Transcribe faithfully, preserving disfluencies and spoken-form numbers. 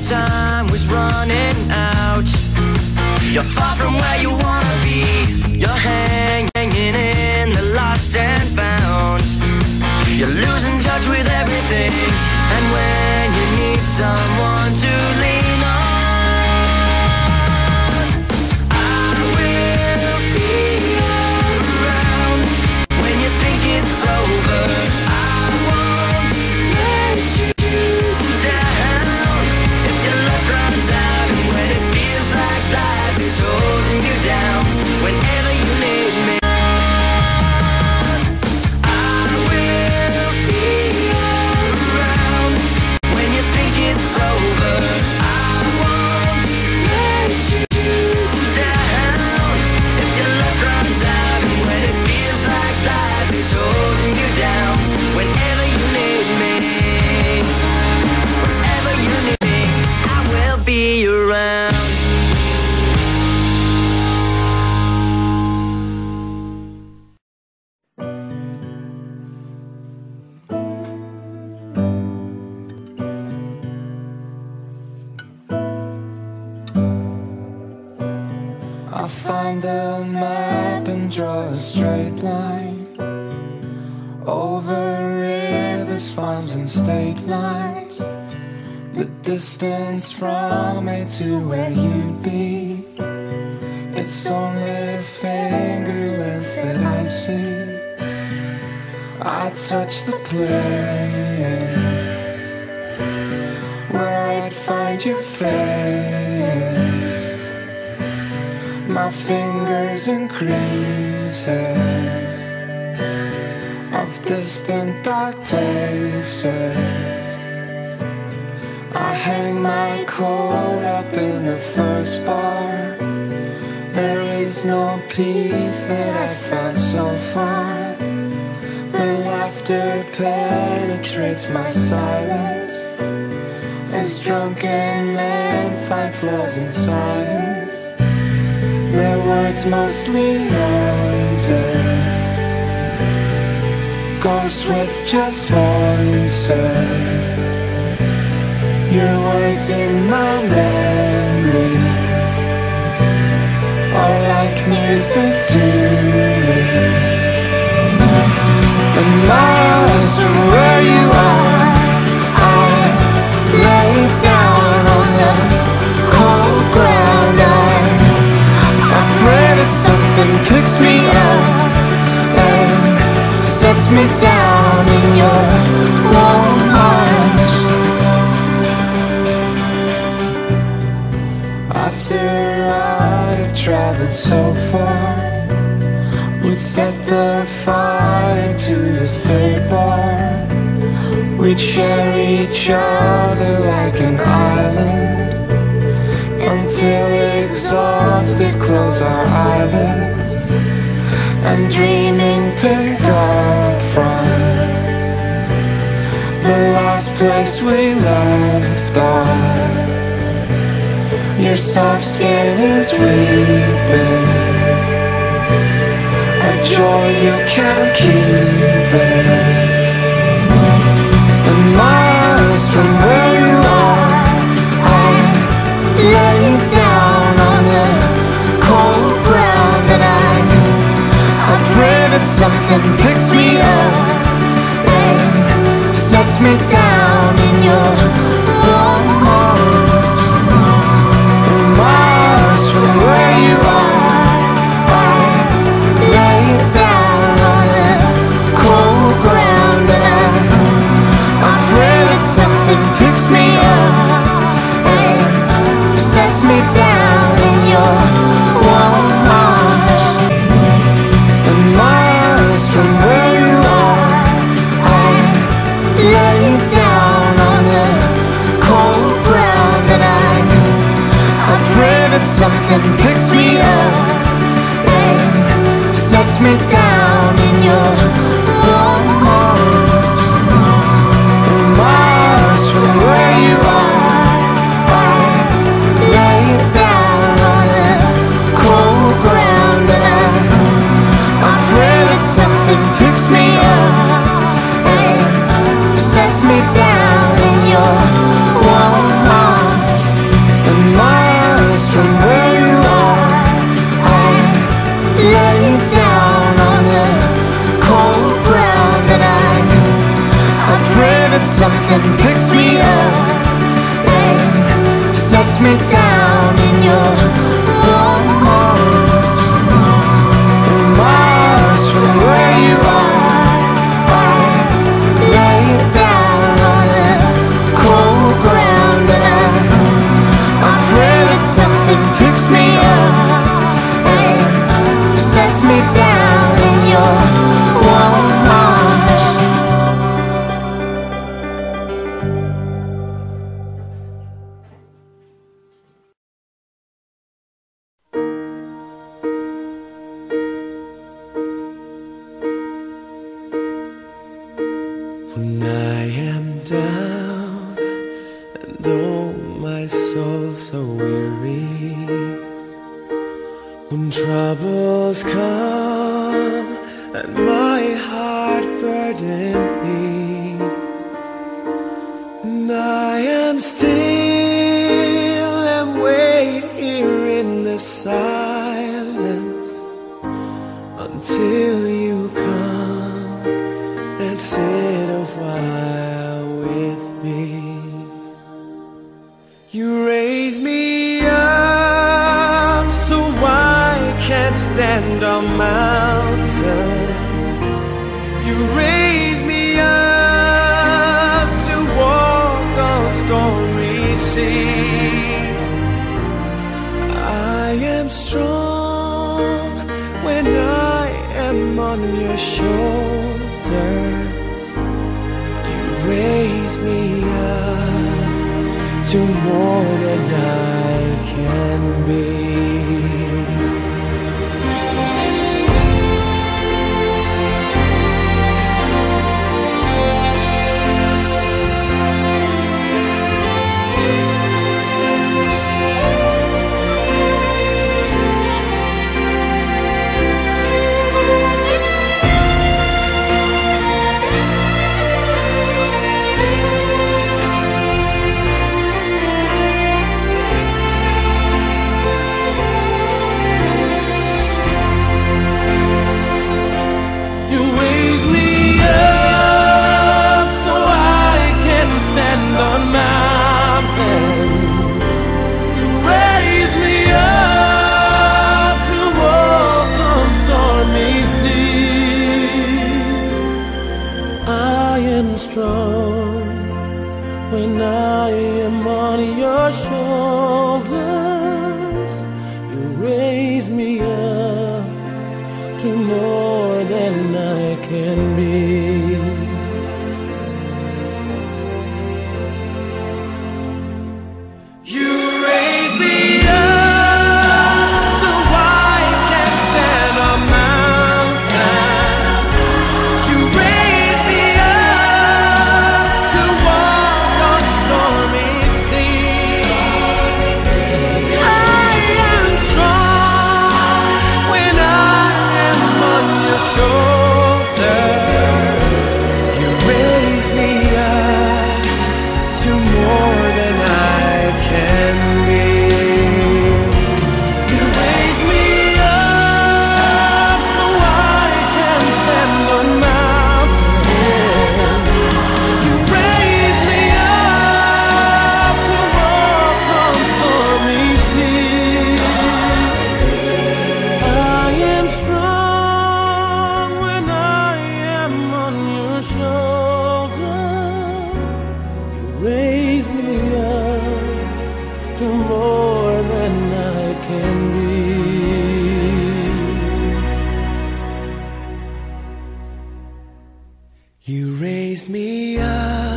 time was running out. You're far from where you wanna be. You're hanging in the lost and found. You're losing touch with everything, and when you need someone to lean on, I will be around when you think it's over. I won't let you down if your luck runs out, and when it feels like life is holding you down. Whenever you need me, find the map and draw a straight line over rivers, farms and state lines. The distance from me to where you'd be, it's only fingerless that I see. I touch the place where I'd find your face. My fingers in creases of distant dark places. I hang my coat up in the first bar. There is no peace that I've found so far. The laughter penetrates my silence as drunken men find flaws in science. Their words mostly noises, ghosts with just voices. Your words in my memory are like music to me. And miles from where you are, I lay down on the cold ground. I I pray that something picks me up and sets me down in your warm arms. After I've traveled so far, we'd set the fire to the third bar. We'd share each other like an island until exhausted close our eyelids and dreaming pick up from the last place we left off. Your soft skin is weeping, a joy you can't keep it. And miles from where you are, I lay down on the cold ground. And I, I pray that something picks me up and sets me down in your warm arms. And miles from where you are, I lay down on the cold ground. And I, I pray that something picks me up and sets me down in your warm arms. And miles from where you are, I lay down on the cold ground. And I, I pray that something picks me up and sets me down in your warm arms. And miles from where you are, I lay down on the cold ground. And I, I pray that something picks me up and sets me down in your warm arms. something picks me up and sets me down in your warm arms. And miles from where you are, I lay down on the cold ground, and I, I pray that something picks me up and sets me down in your warm arms. When I am down and oh my soul so weary, when troubles come and my heart burden be, and I am still and wait here in the silence until you come and sit a while with me. You raise me up so I can't stand on mountains. You raise me up to walk on stormy seas. I am strong when I am on your shoulders. You raise me up to more than I can be. When I am on your shoulders, you raise me up to more than I can be. You raise me up so I can stand on mountains. You raise me up to walk on stormy seas. I am strong when I am on your shoulders. You raise me up to more than I can be. You raise me up so I can stand on mountains. You raise me up to walk on stormy seas. I am strong when I am on your shoulder. You raise me up to more than I can be. You raise me up